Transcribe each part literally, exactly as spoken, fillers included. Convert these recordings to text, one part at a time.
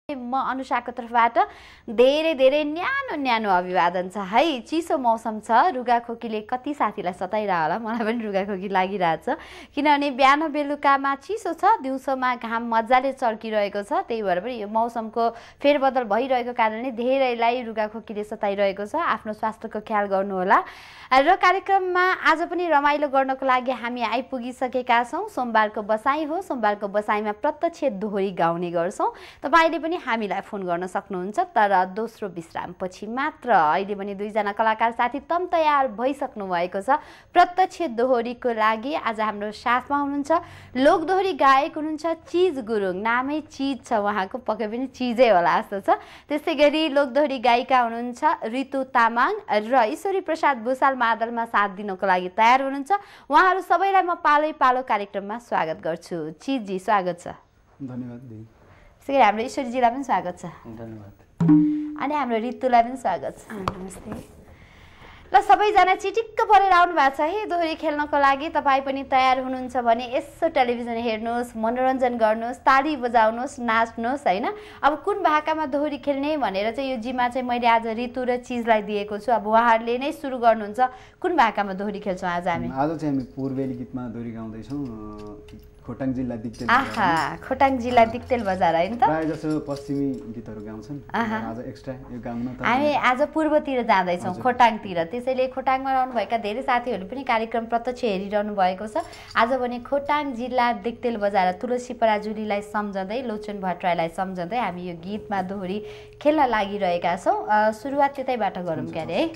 म अनुषाको तर्फबाट धेरै धेरै न्यानो न्यानो अभिवादन छ है। चिसो मौसम छ, रुगाखोकीले कति साथीलाई सताइरह होला, मलाई पनि रुगाखोकी लागिरहेछ किनभने बिहान बेलुकामा चिसो छ, दिउँसोमा घाम मजाले चर्किरहेको छ। त्यही भएर पनि यो मौसमको फेरबदल भइरहेको कारणले धेरैलाई रुगाखोकीले सताइरहेको छ। आफ्नो स्वास्थ्यको ख्याल गर्नुहोला। र कार्यक्रममा आज पनि रमाइलो गर्नको लागि हामी आइपुगिसकेका छौँ। सोमबारको बसाइ हो, सोमबारको बसाइमा प्रत्यक्ष दोहोरी गाउने गर्छौँ। तपाईले पनि हामीलाई फोन गर्न सक्नुहुन्छ, तर दोस्रो विश्रामपछि मात्र। अहिले पनि दुईजना कलाकार साथी तम तयार भइसक्नु भएको छ प्रत्यक्ष दोहोरीको लागि। आज हाम्रो साथमा हुनुहुन्छ लोकदोहोरी गायक हुनुहुन्छ चिज गुरुङ। नामै चिज छ उहाँको, पक्कै पनि चिजै होला जस्तो छ। त्यसै गरी लोकदोहोरी गायिका हुनुहुन्छ ऋतु तामाङ र ईश्वरी प्रसाद भूषाल मादलमा साथ दिनको लागि तयार हुनुहुन्छ। उहाँहरू सबैलाई म पालै पालो कार्यक्रममा स्वागत गर्छु। चिजजी स्वागत छ। धन्यवाद दिदी। त्यसै गरी हाम्रो ईश्वरीजीलाई पनि स्वागत छ। धन्यवाद। अनि हाम्रो ऋतुलाई पनि स्वागत छ। नमस्ते। ल सबैजना चिटिक्क परेर आउनु भएको छ है दोहोरी खेल्नको लागि। तपाईँ पनि तयार हुनुहुन्छ भने यसो टेलिभिजन हेर्नुहोस्, मनोरञ्जन गर्नुहोस्, ताली बजाउनुहोस्, नाच्नुहोस् होइन। अब कुन भाकामा दोहोरी खेल्ने भनेर चाहिँ यो जिम्मा चाहिँ मैले आज ऋतु र चिजलाई दिएको छु। अब उहाँहरूले नै सुरु गर्नुहुन्छ। कुन भाकामा दोहोरी खेल्छौँ आज हामी? आज चाहिँ हामी पूर्वेली गीतमा दोहोरी गाउँदैछौँ। खोटाङ जिल्ला दिक्तेल आहा, खोटाङ जिल्ला दिक्तेल बजार होइन त? प्राय जसो पश्चिमी गीतहरू गाउँछन्। आज एक्स्ट्रा यो गाउन त हामी आज पूर्वतिर जाँदैछौँ, खोटाङतिर। त्यसैले खोटाङमा रहनुभएका धेरै साथीहरूले पनि कार्यक्रम प्रत्यक्ष हेरिरहनु भएको छ। आज भने खोटाङ जिल्ला दिक्तेल बजार तुलसी पराजुलीलाई सम्झँदै, लोचन भट्टराईलाई सम्झँदै हामी यो गीतमा दोहोरी खेल्न लागिरहेका छौँ। सुरुवात त्यतैबाट गरौँ क्यारे है।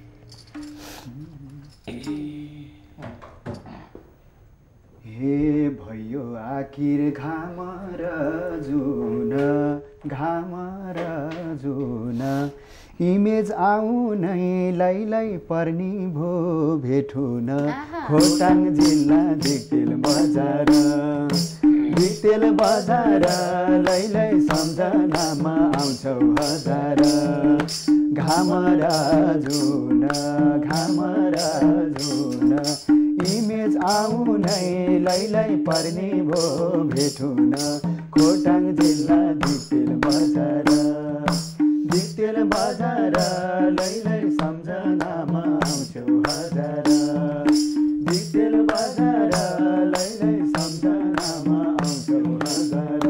हे भयो आखिर घाम र जुन, घाम र जुन, इमेज आउनै लैलै पर्नी भो भेटुन। खोटाङ जिल्ला दिक्तेल बजार, दिक्तेल बजार लैलै सम्झनामा आउँछौ हजार। घाम र जुन, घाम र जुन, इमेज आउनै लैलै पर्ने भो भेटुन। खोटाङ जिल्ला दिक्तेल बजार, दिक्तेल बजार लैलै सम्झनामा आउँछौ हजार। दिक्तेल बजार लैलै सम्झनामा आउँछौ हजार।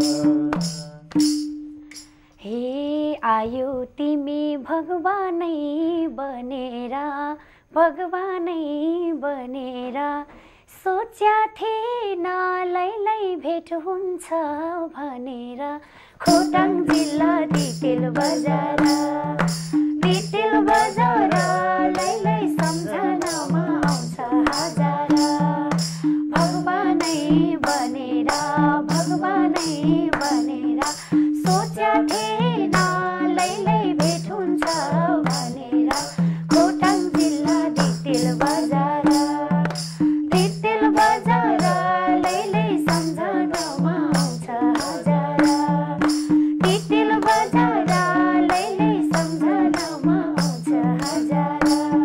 हे आयो तिमी भगवानै बनेर, भगवानै बनेर, सोच्या थिएन लैलै भेट हुन्छ भनेर। खोटाङ जिल्ला दिक्तेल बजार, दिक्तेल बजार लैलै सम्झनामा आउँछ हजार। भगवानै बनेर, भगवानै बनेर, सोच्या थिएन लैलै भेट हुन्छ भनेर। खोटाङ जिल्ला दिक्तेल बजार, दिक्तेल बजार लैलै सम्झनामा आउँछ हजार। दिक्तेल बजार लैलै सम्झनामा आउँछ हजार।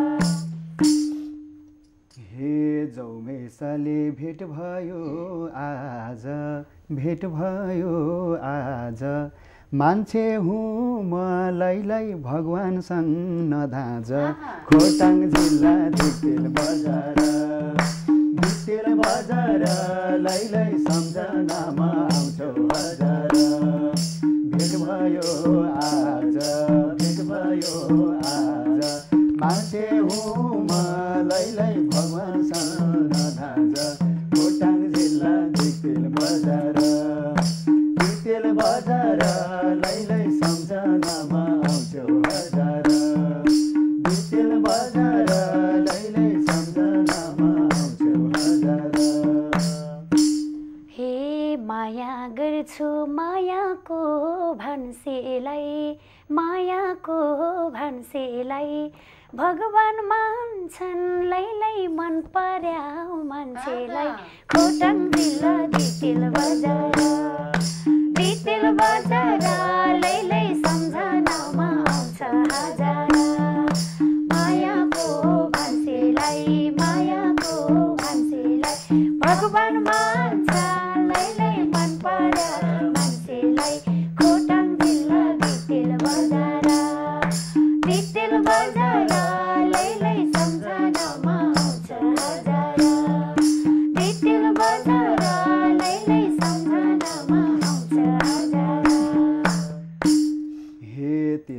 हे जौमेसाले भेट भयो आज, भेट भयो आज, मान्छे हुँ म लैलै भगवानसँग नधाज। खोटाङ जिल्ला दिक्तेल बजार, दिक्तेल बजार लैलै सम्झनामा आउँछौ हजार। भेट भयो आज, भेट भयो आज, मान्छे हुँ म लैलै भगवानसँग नधाज। खोटाङ जिल्ला दिक्तेल बजार, दिक्तेल बजार लैलै सम्झनामा आउँछौ हजार। दिक्तेल बजार लैलै सम्झनामा आउँछौ हजार। हे माया गर्छु मायाको भान्सेलाई, मायाको भान्सेलाई, भगवान मान्छन् लैलै मन पर्या मान्छेलाई। खोटाङ जिल्ला दिक्तेल बजार, दिक्तेल बजार लैलै सम्झनामा आउँछ हजार। मायाको भान्सेलाई, मायाको भान्सेलाई, भगवान मान्छ लैलै मन पर्या मान्छेलाई। खोटाङ जिल्ला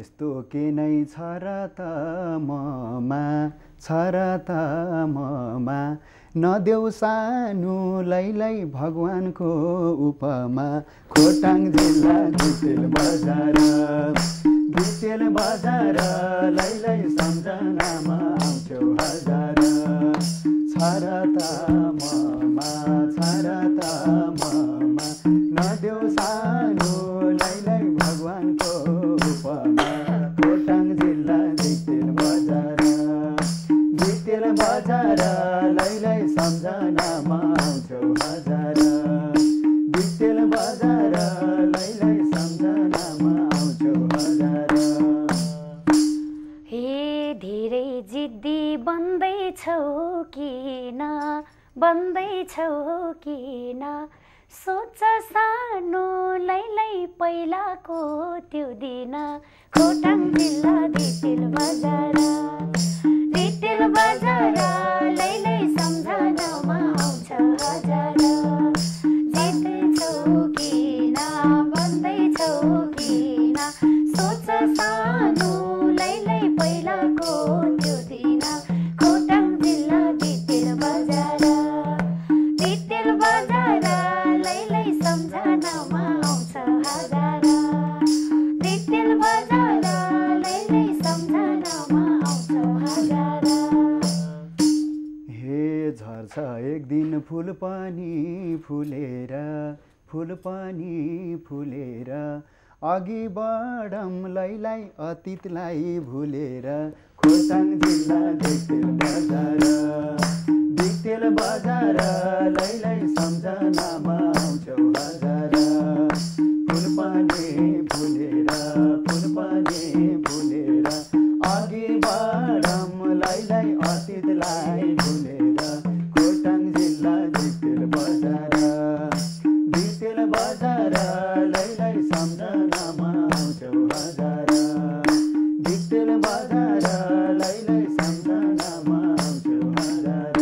यस्तो के नै छ र त ममा छ र त ममा नदेऊ सानुलाई लै भगवानको उपमा खोटाङ जिल्ला धितेल बजार धितेल बजार लै लै सम्झनामा आउँछौ हजार छ र त ममा छ र त ममा नदेऊ सानुलाई लै भगवानको उपमा खोटाङ जिल्ला धितेल बजार धितेल बजार लै लै सम्झनामा आउँछौ हजार धितेल बजार लै लै सम्झनामा आउँछौ हजार हे धेरै जिद्दी बन्दैछौ किन बन्दैछौ किन सोच सानो लै लै पहिलाको त्यो दिन खोटाङ जिल्ला धितेल बजार धितेल बजार लै लै सम्झनामा आउँछ हजार जित्दैछौ किन बन्दैछौ किन सोच सानो लै लै पहिलाको त्यो दिन खोटाङ जिल्ला धितेल बजार धितेल बजार लै लै सम्झनामा आउँछ हजार धितेल बजार लै लै सम्झनामा आउँछ हजार हे झर्छ एक दिन फुल पनि फुलेर फुल पनि फुलेर अघि बढम लै लै अतीतलाई भुलेर खोटाङ जिल्ला धितेल बजार धितेल बजार लै लै सम्झनामा आउँछौ हजार फुल पनि फुलेर फुल पनि फुलेर अघि बढम लै लै अतीतलाई भुलेर खोटाङ जिल्ला धितेल बजार धितेल बजार लै लै सम्झनामा आउँछौ हजार धितेल बजार लै लै सम्झनामा आउँछौ हजार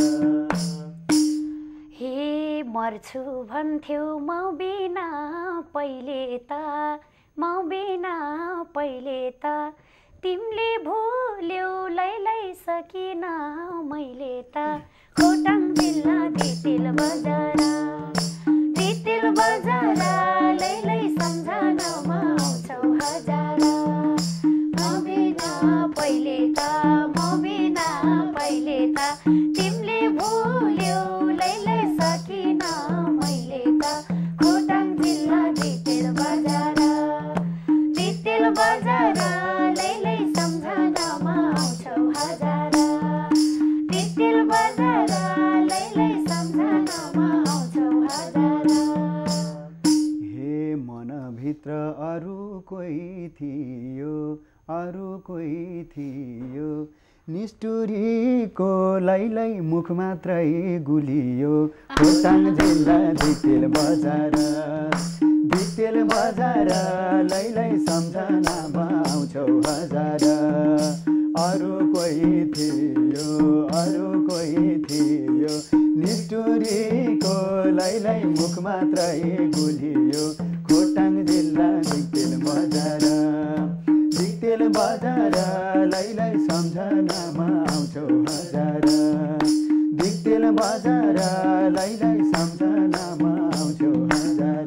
हे मर्छु भन्थ्यौ म बिना पहिले त म बिना पहिले त तिमीले भुल्यौ लै लै सकिन मैले त खोटाङ जिल्ला धितेल बजार धितेल बजार लै लै सम्झनामा आउँछौ हजार म बिना पहिले त म बिना पहिले त तिमीले भुल्यौ लै लै सकिन मैले त खोटाङ जिल्ला धितेल बजार धितेल बजार लै लै सम्झनामा आउँछौ हजार धितेल बजार लै लै सम्झनामा आउँछौ हजार हे मनभित्र अरू कोही थियो अरू कोही थियो निष्ठुरीको लै लै मुख मात्रै गुलियो खोटाङ जिल्ला धितेल बजार धितेल बजार लै लै सम्झनामा आउँछौ हजार अरू कोही थियो अरू कोही थियो निष्ठुरीको लै लै मुख मात्रै गुलियो खोटाङ जिल्ला धितेल बजार धितेल बजार लै लै सम्झनामा आउँछौ हजार धितेल बजार लै लै सम्झनामा आउँछौ हजार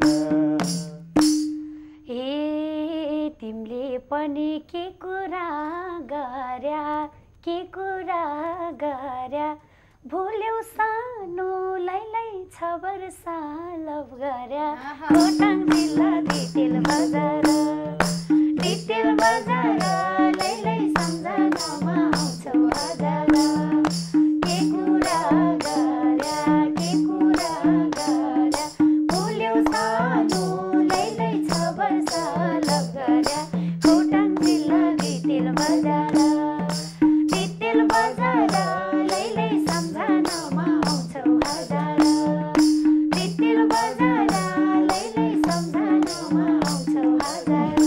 ए तिमीले पनि के कुरा गर्या के कुरा गर्या भुल्यौ सानो लै लै छ वर्ष लभ गर्या खोटाङ जिल्ला धितेल बजार धितेल बजार लै लै सम्झनामा आउँछौ हजार के कुरा गर्या के कुरा गर्या भुल्यौ सानो लै लै छ वर्ष लभ गर्या खोटाङ जिल्ला धितेल बजार धितेल बजार लै लै सम्झनामा आउँछौ हजार धितेल बजार लै लै सम्झनामा आउँछौ हजार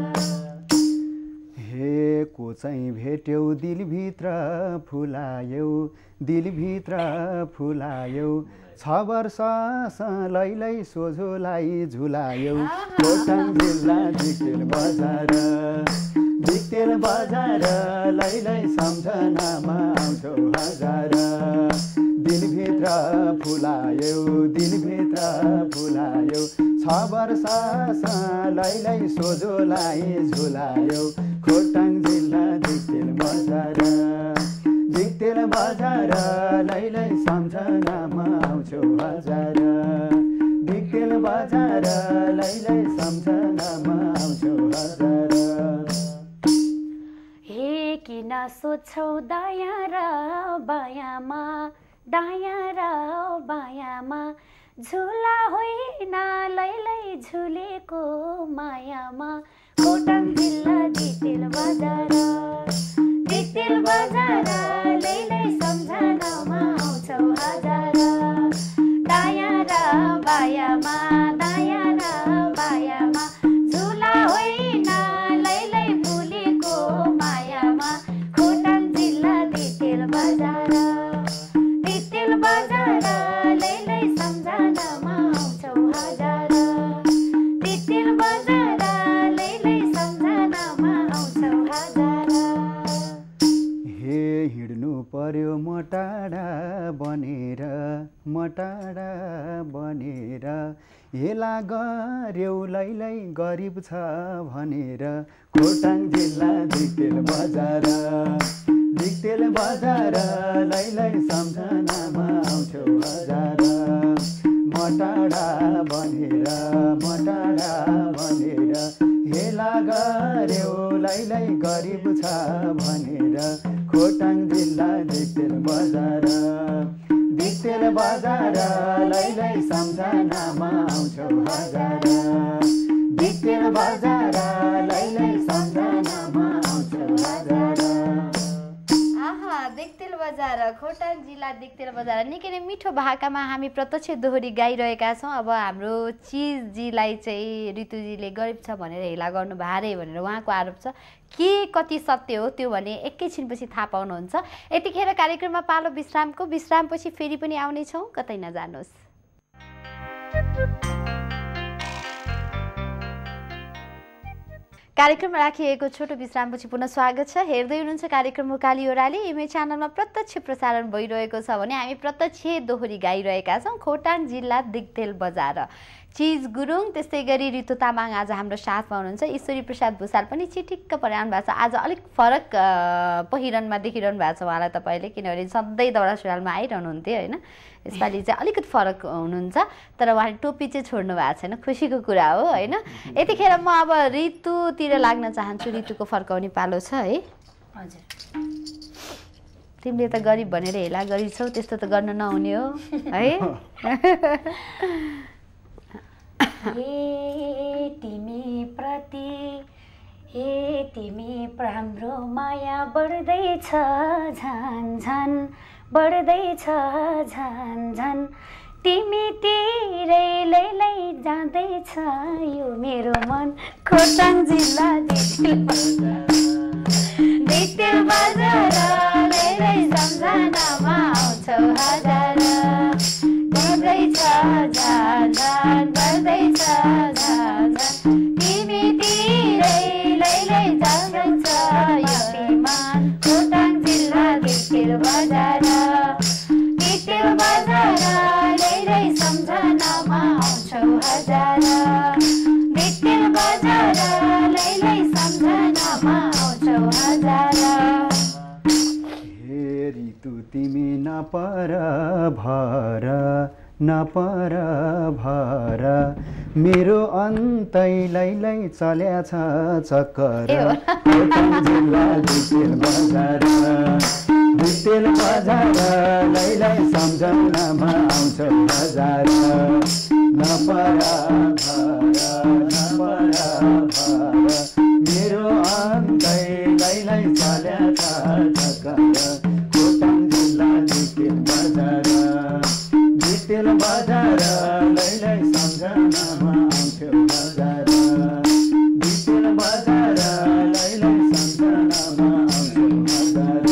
हे को चाहिँ भेट्यौ दिलभित्र फुलायौ दिलभित्र फुलायौ छ वर्ष लै लै सोझोलाई झुलायौ खोटाङ जिल्ला धितेल बजार धिक्तेल बजार लैलै सम्झनामा आउँछौ हजार दिलभित्र फुलायौ दिलभित्र फुलायौ छ वर्ष लैलै सोझोलाई झुलायौ खोटाङ जिल्ला धिक्तेल बजार धिक्तेल बजार लैलै सम्झनामा आउँछौ हजार धिक्तेल बजार लैलै सम्झनामा आउँछौ हजार हे किन सोध्छौ दायाँ र बायाँमा दायाँ र बायाँमा झुला होइन लैलै झुलेको मायामा खोटाङ जिल्ला धिक्तेल बजार धिक्तेल बजार लैलै सम्झनामा आउँछौ हजार दायाँ र बायाँमा दायाँ र बायाँमा झुला होइन लैलै भुलेको मायामा खोटाङ जिल्ला धिक्तेल बजार धिक्तेल बजार लैलै सम्झनामा आउँछौ हजार धिक्तेल बजार लैलै सम्झनामा आउँछौ हजार हे हिँड्नु पर्यो म टाढा बनेर म टाढा बनेर हेला गर्यौ लैलै गरिब छ भनेर खोटाङ जिल्ला धिक्तेल बजार धिक्तेल बजार लैलै सम्झनामा आउँछौ हजार म टाढा बनेर म टाढा बनेर हेला गर्यौ लैलै गरिब छ भनेर खोटाङ जिल्ला धिक्तेल बजार धिक्तेल बजार लैलै सम्झनामा आउँछौ हजार धिक्तेल बजार लैलै सम्झनामा आउँछौ हजार आहा धिक्तेल बजार खोटाङ जिल्ला धिक्तेल बजार निकै नै मिठो भाकामा हामी प्रत्यक्ष दोहोरी गाइरहेका छौँ। अब हाम्रो चिजजीलाई चाहिँ ऋतुजीले गरिब छ भनेर हेला गर्नु भारे भनेर उहाँको आरोप छ। के कति सत्य हो त्यो भने एकैछिनपछि थाहा पाउनुहुन्छ। यतिखेर कार्यक्रममा पालो विश्रामको। विश्रामपछि फेरि पनि आउनेछौँ, कतै नजानुहोस्। कार्यक्रममा राखिएको छोटो विश्रामपछि पुनः स्वागत छ। हेर्दै हुनुहुन्छ कार्यक्रम उकाली ओह्राली। इमे च्यानलमा प्रत्यक्ष प्रसारण भइरहेको छ भने हामी प्रत्यक्ष दोहोरी गाइरहेका छौँ। खोटाङ जिल्ला धिक्तेल बजार चिज गुरुङ, त्यस्तै गरी ऋतु तामाङ आज हाम्रो साथमा हुनुहुन्छ। ईश्वरी प्रसाद भुषाल पनि चिटिक्क परिरहनु भएको छ। आज अलिक फरक पहिरनमा देखिरहनु भएको छ उहाँलाई तपाईँले, किनभने सधैँ दौरा सुरुवालमा आइरहनुहुन्थ्यो होइन। यसपालि चाहिँ अलिकति फरक हुनुहुन्छ, तर उहाँले टोपी चाहिँ छोड्नु भएको छैन। खुसीको कुरा हो होइन। यतिखेर म अब ऋतुतिर लाग्न चाहन्छु। ऋतुको फर्काउने पालो छ है। हजुर, तिमीले त गरिब भनेर हेला गरिछौ, त्यस्तो त गर्न नहुने हो है। हे तिमी प्रति हे तिमी हाम्रो माया बढ्दैछ झन् झन् बढ्दैछ झन् झन् तिमीतिरै लैलै जाँदैछ यो मेरो मन। खोटाङ जिल्ला धिक्तेल बजार लैलै सम्झनामा आउँछौ हजार बढ्दैछ झन् झन् बढ्दैछ झन् झन् तिमीतिरै लैलै जाँदैछ यो मन। खोटाङ जिल्ला धिक्तेल बजार धिक्तेल बजार लैलै सम्झनामा आउँछौ हजार धिक्तेल बजार लैलै सम्झनामा आउँछौ हजार। हे ऋतु तिमी नपर भर नपर भर मेरो अन्तै लैलै चल्या छ चक्कर। खोटाङ जिल्ला धिक्तेल बजार धिक्तेल बजार लैलै सम्झनामा आउँछौ हजार नपर भर नपर भर मेरो अन्तै लैलै चल्या छ चक्कर। खोटाङ जिल्ला धिक्तेल बजार धिक्तेल बजार लैलै सम्झनामा आउँछौ हजार धिक्तेल बजार लैलै सम्झनामा आउँछौ हजार।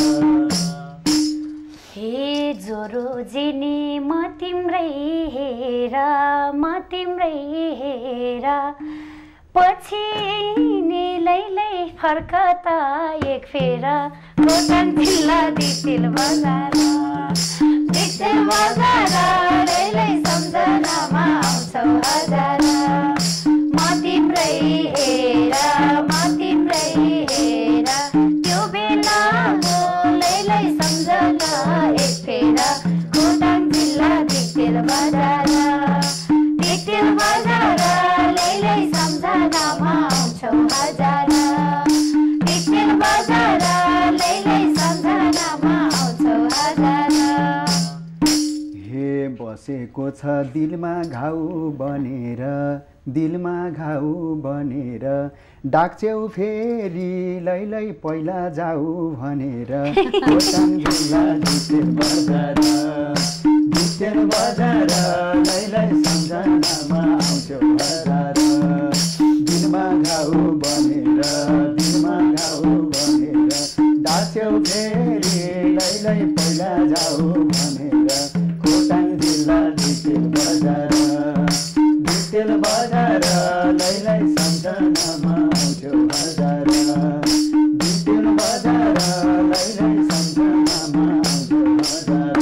हे जोरो जिनी म तिम्रै हेर म तिम्रै हेर पछि नि लैलै फर्कता एक फेरा खोटाङ जिल्ला दिक्तेल बजार दिक्तेल बजार लैलै सम्झनामा आउँछौ हजार म तिम्रै हेर म तिम्रै हेर त्यो बेला लैलै सम्झना एक फेरा खोटाङ जिल्ला दिक्तेल बजार दिक्तेल बजार लैलै सम्झनामा आउँछौ हजार दिक्तेल बजार लैलै सम्झनामा आउँछौ हजार हे बसेको छ दिलमा घाउ बनेर दिलमा घाउ बनेर डाक्छौ फेरि लैलै पहिला जाऊ भनेर खोटाङ जिल्ला दिक्तेल बजार दिक्तेल बजार लैलै सम्झनामा आउँछौ हजार दिलमा घाउ बनेर दिलमा घाउ बनेर डाक्छौ फेरि लैलै पहिला जाऊ भनेर खोटाङ जिल्ला दिक्तेल बजार दिक्तेल बजार लैलै सम्झनामा आउँछौ हजार दिक्तेल बजार लैलै सम्झनामा आउँछौ हजार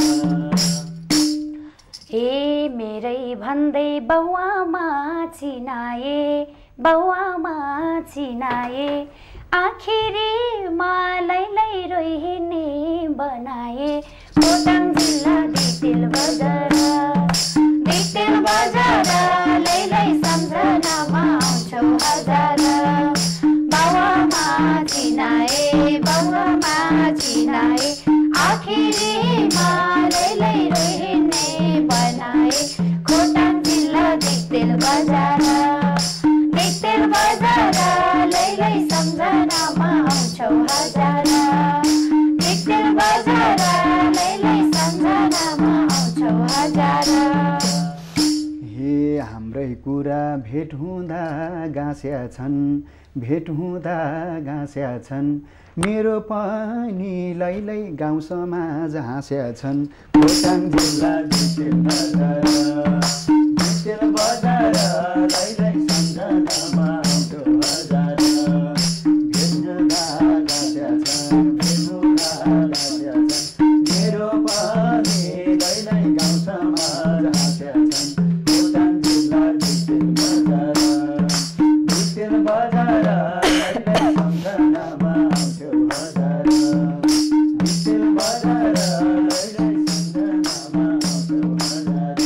ए मेरै भन्दै बाउआमा चिनाए बाउआमा चिनाए आखिरीमा लैलै रोहिने बनाए खोटाङ जिल्ला दिक्तेल बजार दिक्तेल बजार लैलै सम्झनामा आउँछौ हजार बाउआमा चिनाए बाउआमा चिनाए आखिरीमा लैलै रोहिने बनाए खोटाङ जिल्ला दिक्तेल बजार दिक्तेल बजार लैलै सम्झनामा आउँछौ हजार दिक्तेल बजार लैलै सम्झनामा आउँछौ हजार हे हाम्रै कुरा भेट हुँदा गाँस्या छन् भेट हुँदा गाँस्या छन् मेरो पनि लैलै गाउँ समाज हाँस्या छन् खोटाङ जिल्ला दिक्तेल बजार दिक्तेल बजार लैलै सम्झनामा आउँछौ हजार भेट हुँदा गाँस्या छन् भेट हुँदा गाँस्या छन् मेरो पनि लैलै गाउँ समाज हाँस्या छन् खोटाङ जिल्ला दिक्तेल बजार दिक्तेल बजार लैलै सम्झनामा आउँछौ हजार दिक्तेल बजार लैलै सम्झनामा आउँछौ हजार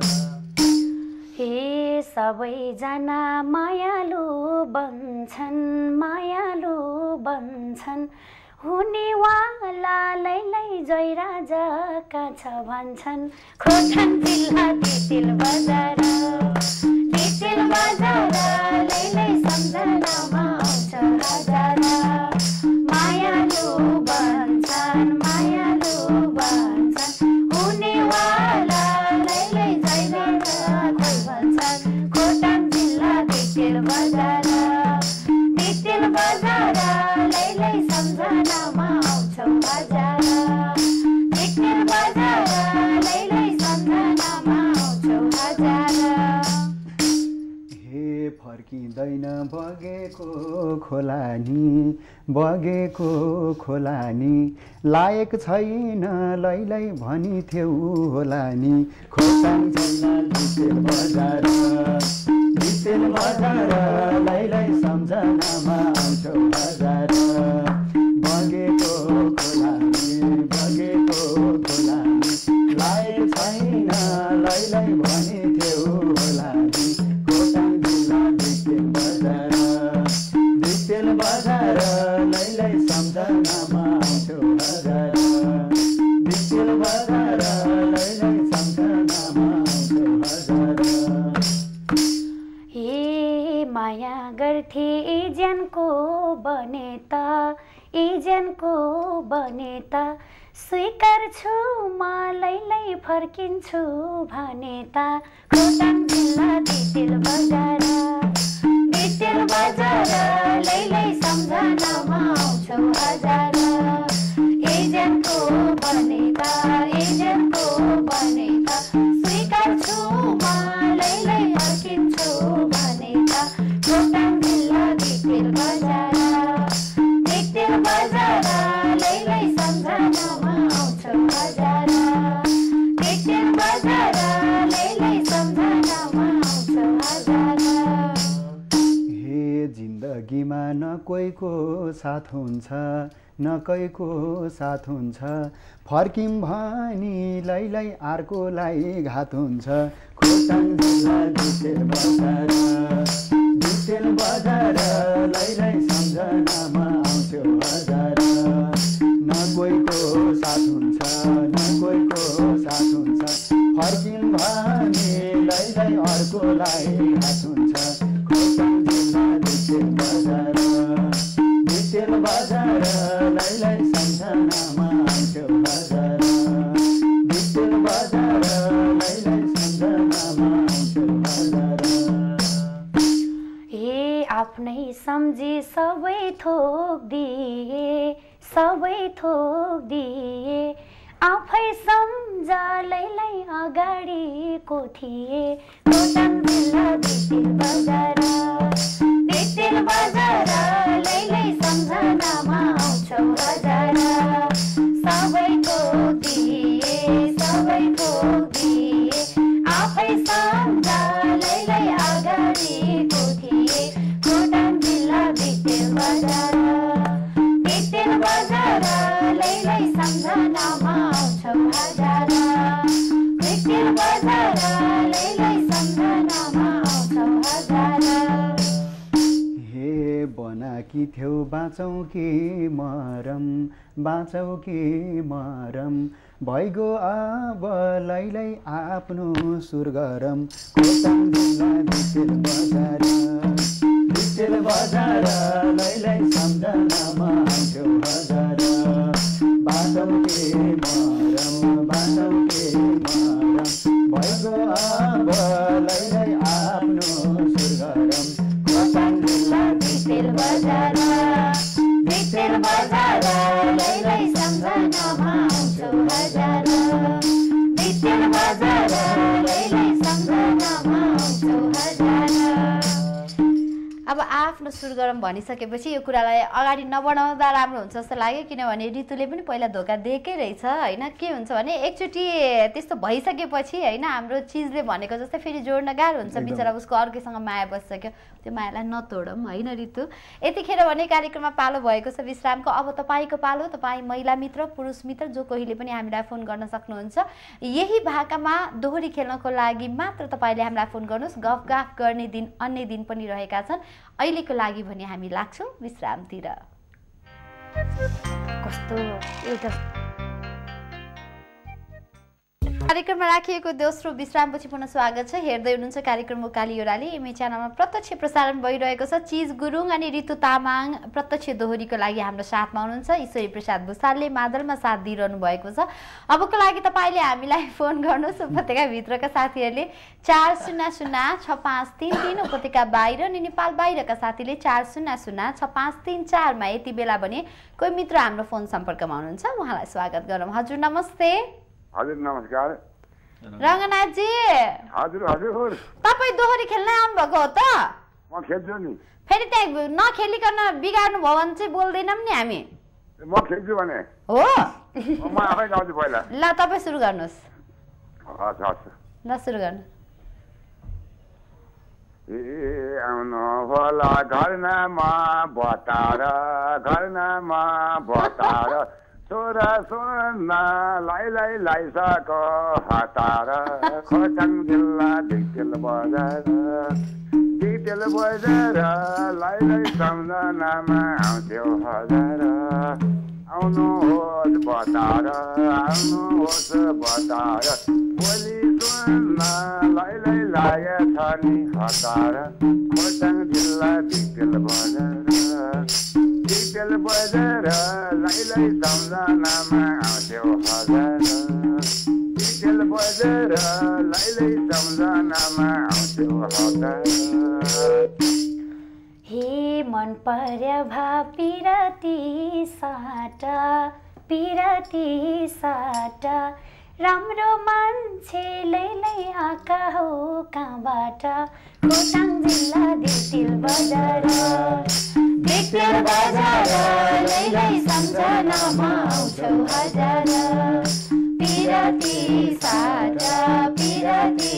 हे सबैजना मायालु बन्छन् मायालु बन्छन् हुनेवाला लैलै जयराजका छ भन्छन् खोटाङ जिल्ला दिक्तेल बजार दिक्तेल बजार लैलै सम्झनामा आउँछ हजार मायालु बन्छन् मायालु बन्छन् हुनेवाला लैलै जयराजका भन्छन् खोटाङ जिल्ला दिक्तेल बजार दिक्तेल बजार लैलै सम्झनामा आउँछौ हजार दिक्तेल बजार लैलै सम्झनामा आउँछौ हजार हे फर्किँदैन बगेको खोलानी बगेको खोलानी लायक छैन लैलै भनिथ्यौ होला नि खोटाङ जिल्ला दिक्तेल बजार दिक्तेल बजार लैलै सम्झनामा आउँछौ हजार बगेको खोलानी बगेको खोलानी लायक छैन लैलै भनिथ्यौ होला नि खोटाङ जिल्ला दिक्तेल बजार दिक्तेल बजार लैलै सम्झनामा आउँछौ हजार दिक्तेल बजार लैलै सम्झनामा आउँछौ हजार हे माया गर्थे इज्यानको बनेता इज्यानको बनेता स्वीकार्छु म लैलै फर्किन्छु भनेता खोटाङ जिल्ला दिक्तेल बजार दिक्तेल बजार लैलै सम्झनामा आउँछौ हजार इज्यानको बनेता इज्यानको बनेता स्वीकार्छु म लैलै फर्किन्छु भनेता खोटाङ जिल्ला दिक्तेल बजार न कोहीको साथ हुन्छ न कोहीको साथ हुन्छ फर्किम भनी लैलै अर्कोलाई घात हुन्छ खोटाङ जिल्ला डिटेल बजार डिटेल बजार लैलै सम्झनामा आउँथ्यो हजार न कोहीको साथ हुन्छ न कोहीको साथ हुन्छ फर्किम भनी लैलै अर्कोलाई घात हुन्छ खोटाङ जिल्ला डिटेल बजार डिटेल बजार लैलै सम्झनामा आउँथ्यो हजार डिटेल बजार लैलै सम्झनामा आउँथ्यो हजार हे आफ्नै सम्झी सबै थोक दिए सबै थोक दिए आफै सम्झालैलै अगाडिको थिए खोटाङ जिल्ला डिटेल बजार डिटेल बजार लैलै सम्झनामा आउँछौ हजार सबै थोक दिए सबै थोक दिए आफै सम्झालैलै अगाडिको थिए खोटाङ जिल्ला डिटेल बजार डिटेल बजार लैलै सम्झनामा आउँछौ हजार डिटेल बजार लैलै सम्झनामा आउँछौ हजार हे बनाकी थियौ बाँचौ कि मरम बाँचौ कि मरम भइगयो अब लैलै आफ्नो सुर गरम खोटाङ जिल्ला डिटेल बजार डिटेल बजार लैलै सम्झनामा आउँथ्यो हजार बाँचौ कि मरम बाँचौ कि मरम भइगयो अब लैलै आफ्नो सुर गरम खोटाङ जिल्ला डिटेल बजार डिटेल बजार लैलै सम्झनामा आउँछौ हजार डिटेल बजार लैलै सम्झनामा आउँछौ हजार अब आफ्नो सुर गरम भनिसकेपछि यो कुरालाई अगाडि नबढाउँदा राम्रो हुन्छ जस्तो लाग्यो किनभने ऋतुले पनि पहिला धोका दिएकै रहेछ होइन के हुन्छ भने एकचोटि त्यस्तो भइसकेपछि होइन हाम्रो चिजले भनेको जस्तै फेरि जोड्न गाह्रो हुन्छ बिचरा उसको अर्कैसँग माया बसिसक्यो त्यो मायालाई नतोडौँ होइन ऋतु यतिखेर भने कार्यक्रममा पालो भएको छ विश्रामको अब तपाईँको पालो तपाईँ महिला मित्र पुरुष मित्र जो कोहीले पनि हामीलाई फोन गर्न सक्नुहुन्छ यही भाकामा दोहोरी खेल्नको लागि मात्र तपाईँले हामीलाई फोन गर्नुहोस् गफगाफ गर्ने दिन अन्य दिन पनि रहेका छन् अहिलेको लागि भने हामी लाग्छौँ विश्रामतिर कस्तो एउटा कार्यक्रममा राखिएको दोस्रो विश्रामपछि पुनः स्वागत छ हेर्दै हुनुहुन्छ कार्यक्रम उकाली ओह्राली एमए च्यानलमा प्रत्यक्ष प्रसारण भइरहेको छ चिज गुरुङ अनि ऋतु तामाङ प्रत्यक्ष दोहोरीको लागि हाम्रो साथमा हुनुहुन्छ ईश्वरी प्रसाद भुसालले मादलमा साथ दिइरहनु भएको छ अबको लागि तपाईँले हामीलाई फोन गर्नुहोस् उपत्यकाभित्रका साथीहरूले चार शून्य शून्य छ पाँच तिन तिन उपत्यका बाहिर अनि नेपाल बाहिरका साथीले चार शून्य शून्य छ पाँच तिन चारमा यति बेला भने कोही मित्र हाम्रो फोन सम्पर्कमा हुनुहुन्छ उहाँलाई स्वागत गरौँ हजुर नमस्ते हजुर नमस्कार रङ्गनाथजी हजुर हजुर तपाईँ दोहोरी खेल्न आउनुभएको हो त म खेल्छु नि फेरि त्यहाँ नखेलिकन बिगार्नु भयो भने चाहिँ बोल्दैनौँ नि हामी म खेल्छु भने हो म आफै गाउँछु पहिला ल तपाईँ सुरु गर्नुहोस् हस् हस् ल सुरु गर्नु ए आउनु होला घरनामा बतार घरनामा बतार छोरा सोना लाई लाई लाइसक हतार खोटाङ जिल्ला डिटेल बजार डिटेल बजार लाई लाई सम्झनामा आउँथ्यो हजार आउनुहोस् बतार आउनुहोस् बतार भोलि सुन्न लाई लाई लागेछ नि हतार खोटाङ जिल्ला डिटेल बजार डिटेल बजार लाई लाई सम्झनामा आउँथ्यो हजार डिटेल बजार लाई लाई सम्झनामा आउँथ्यो हजार हे मन पर्या भा पिराती साटा पिराती साटा राम्रो मान्छे लैलै आका हो कहाँबाट खोटाङ जिल्ला डिटेल बजार डिटेल बजार लैलै सम्झनामा आउँछौ हजार पिराती साटा पिराती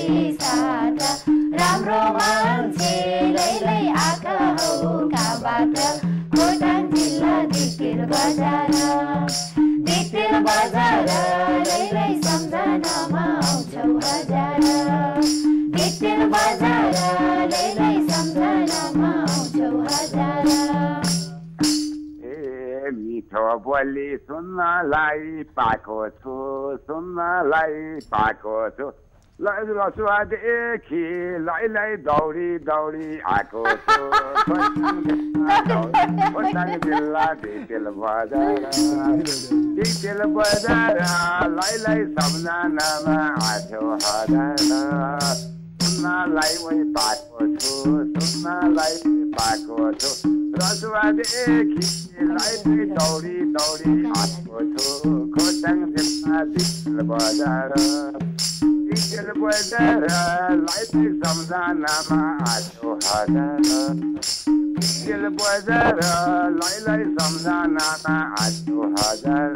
साटा राम्रो मान्छे लैलै आका हो कहाँबाट खोटाङ जिल्ला दिक्तेल बजार दिक्तेल बजार लैलै सम्झनामा आउँछौ हजार दिक्तेल बजार लैलै सम्झनामा आउँछौ हजार ए मिठो बोली सुन्नलाई पाएको छु सुन्नलाई पाएको छु रसुवादेखि लैलै दौडी दौडी आएको छु खोटाङ जिल्ला दिक्तेल बजार दिक्तेल बजार लैलै सम्झनामा आएको हजार सुन्नलाई मै पाएको छु सुन्नलाई पाएको छु रसुवादेखि लैलै दौडी दौडी आएको छु खोटाङ जिल्ला दिक्तेल बजार दिक्तेल बजार लैलै सम्झनामा आएको हजार दिक्तेल बजार लैलै सम्झनामा आएको हजार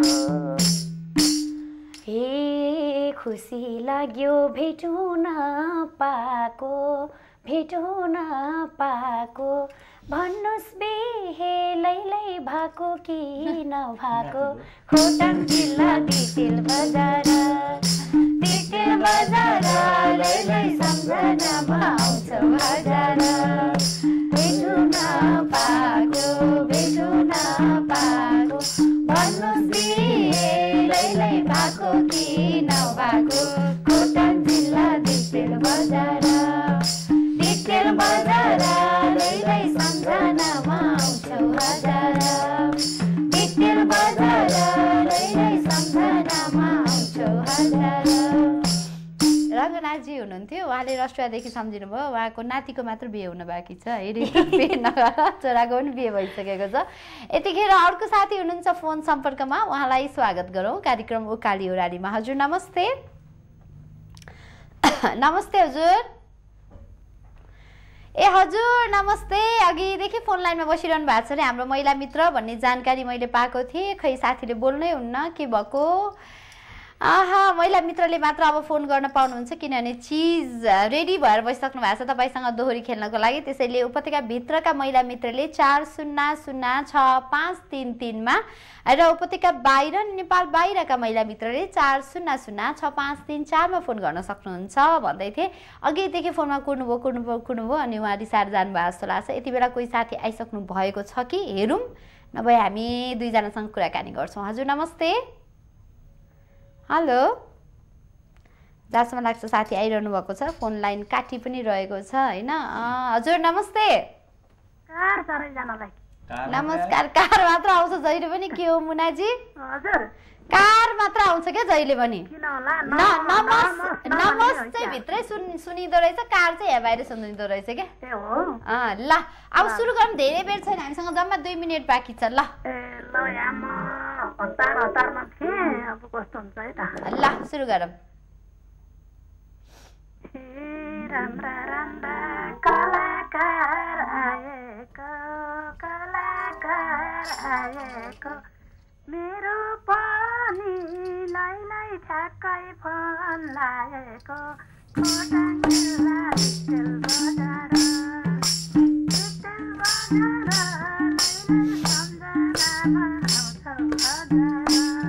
हे खुसी लाग्यो भेटुन पाएको भेटुन पाएको भन्नुस् बिहे लैलै भएको कि नभएको खोटाङ जिल्ला दिक्तेल बजार दिक्तेल बजार लैलै सम्झनामा आउँछौ हजार भेटुन पाएको भेटुन पाएको भन्नुस् बिहे लैलै भएको कि नभएको खोटाङ जिल्ला दिक्तेल बजार दिक्तेल बजार लैलै सम्झनामा आउँछौ हजार दिक्तेल बजार लैलै सम्झनामा आउँछौ हजार रङ्गनाथजी हुनुहुन्थ्यो उहाँले रसुवादेखि सम्झिनु भयो उहाँको नातिको मात्र बिहे हुन बाँकी छ हेरी बिहे नगर छोराको पनि बिहे भइसकेको छ यतिखेर अर्को साथी हुनुहुन्छ फोन सम्पर्कमा उहाँलाई स्वागत गरौँ कार्यक्रम उकाली ओह्रालीमा हजुर नमस्ते नमस्ते हजुर ए हजुर नमस्ते अघिदेखि फोन लाइनमा बसिरहनु भएको छ नि हाम्रो महिला मित्र भन्ने जानकारी मैले पाएको थिएँ खै साथीले बोल्नै हुन्न के भएको आहा महिला मित्रले मात्र अब फोन गर्न पाउनुहुन्छ किनभने चिज रेडी भएर बसिसक्नु भएको छ तपाईँसँग दोहोरी खेल्नको लागि त्यसैले उपत्यका भित्रका महिला मित्रले चार शून्य शून्य छ पाँच तिन तिनमा र उपत्यका बाहिर नेपाल बाहिरका महिला मित्रले चार शून्य शून्य छ पाँच तिन चारमा फोन गर्न सक्नुहुन्छ भन्दै थिएँ अघिदेखि फोनमा कुर्नुभयो कुर्नुभयो कुर्नुभयो अनि उहाँ रिसाएर जानुभएको जस्तो लाग्छ यति बेला कोही साथी आइसक्नु भएको छ कि हेरौँ नभए हामी दुईजनासँग कुराकानी गर्छौँ हजुर नमस्ते हेलो जहाँसम्म लाग्छ साथी आइरहनु भएको छ फोन लाइन काटी पनि रहेको छ होइन हजुर नमस्ते नमस्कार कार मात्र आउँछ जहिले पनि के हो मुनाजी हजुर कार मात्र आउँछ क्या जहिले पनि नमस चाहिँ भित्रै सुन सुनिँदो रहेछ कार चाहिँ यहाँ बाहिर सुनिँदो रहेछ क्या ल अब सुरु गरौँ धेरै बेर छैन हामीसँग जम्मा दुई मिनट बाँकी छ ल ल सुरु गरौँ राम्रा राम्रा कलाकार आएको कलाकार आएको मेरो पनि लैलै ठ्याक्कै फोन लागेको खोटाङ जिल्ला दिक्तेल बजार दिक्तेल बजार लैलै सम्झनामा आउँछौ हजार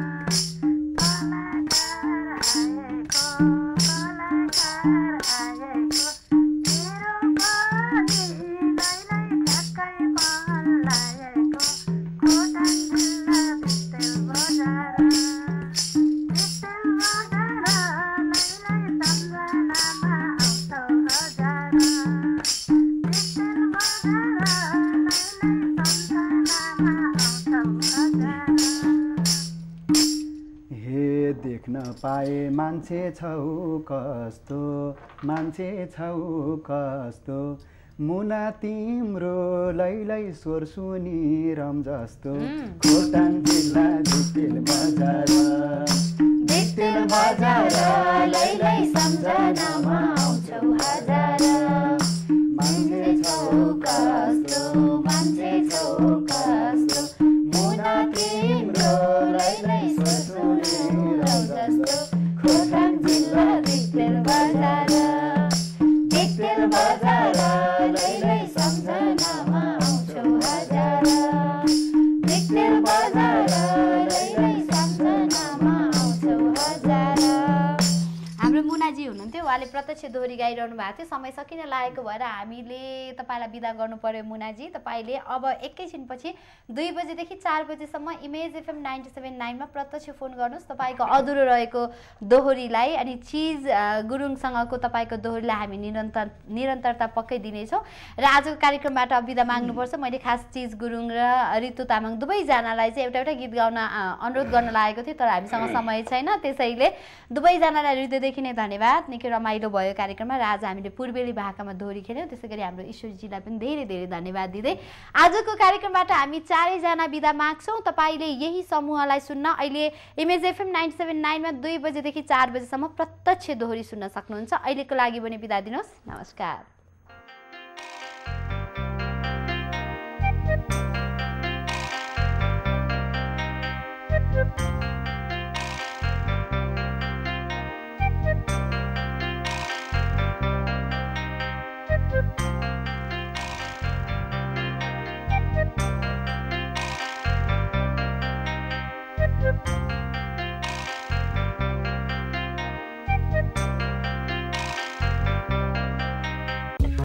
कलाकार आएको कलाकार आएको मेरो पनि लैलै ठ्याक्कै फोन लागेको खोटाङ जिल्ला दिक्तेल बजार दिक्तेल बजार लैलै सम्झनामा आउँछौ हजार दिक्तेल बजार लैलै सम्झनामा आउँछौ हजार हे देख्न पाए मान्छे छौ कस्तो मान्छे छौ कस्तो मुना तिम्रो लैलै स्वर सुनिरम जस्तो खोटाङ जिल्ला दिक्तेल बजार दिक्तेल बजार लैलै सम्झनामा आउँछौ हजार मान्छे छौ कस्तो मान्छे छौ कस्तो मुना तिम्रो लैलै स्वर सुनिरम जस्तो खोटाङ जिल्ला दिक्तेल बजार दिक्तेल बजार लैलै सम्झनामा आउँछौ हजार उहाँले प्रत्यक्ष दोहोरी गाइरहनु भएको थियो। समय सकिन लागेको भएर हामीले तपाईँलाई बिदा गर्नु पर्यो मुनाजी। तपाईँले अब एकैछिनपछि दुई बजेदेखि चार बजेसम्म इमेज एफएम नाइन्टी सेभेन नाइनमा प्रत्यक्ष फोन गर्नुहोस् तपाईँको अधुरो रहेको दोहोरीलाई। अनि चिज गुरुङसँगको तपाईँको दोहोरीलाई हामी निरन्तर निरन्तरता पक्कै दिनेछौँ। र आजको कार्यक्रमबाट बिदा माग्नुपर्छ। मैले खास चिज गुरुङ र ऋतु तामाङ दुवैजनालाई चाहिँ एउटा एउटा गीत गाउन अनुरोध गर्न लागेको थिएँ, तर हामीसँग समय छैन। त्यसैले दुवैजनालाई हृदयदेखि नै धन्यवाद। निकै रमाइलो भयो कार्यक्रममा र आज हामीले पूर्वेली भाकामा दोहोरी खेल्यौँ। त्यसै गरी हाम्रो ईश्वरजीलाई पनि धेरै धेरै धन्यवाद दिँदै आजको कार्यक्रमबाट हामी चारैजना बिदा माग्छौँ। तपाईँले यही समूहलाई सुन्न अहिले इमेज एफएम नाइन्टी सेभेन नाइनमा दुई बजेदेखि चार बजेसम्म प्रत्यक्ष दोहोरी सुन्न सक्नुहुन्छ। अहिलेको लागि पनि बिदा दिनुहोस्। नमस्कार।